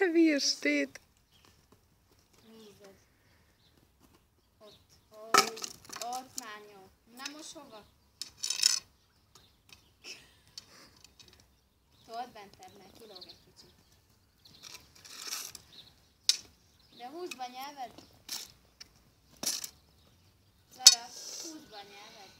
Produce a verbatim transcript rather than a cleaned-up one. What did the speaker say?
virstét. Nézed. Ott, ott, ott már jó. Nem most hova? Told bentebb, mert kilóg egy kicsit. De húzd be a nyelved. Lara, húzd be a nyelved.